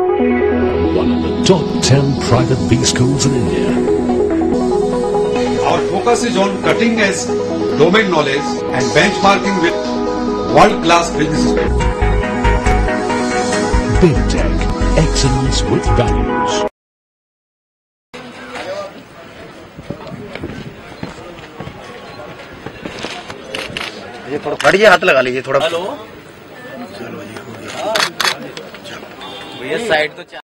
One of the top 10 private B schools in India. Our focus is on cutting edge domain knowledge and benchmarking with world-class businesses. Big Tech, excellence with values. ये थोड़ा बढ़िया हाथ लगा लीजिए थोड़ा। Hello भैया side तो